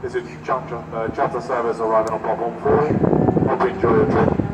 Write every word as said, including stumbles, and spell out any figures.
This is charter, uh, charter service arriving on platform four. Hope you enjoy your trip.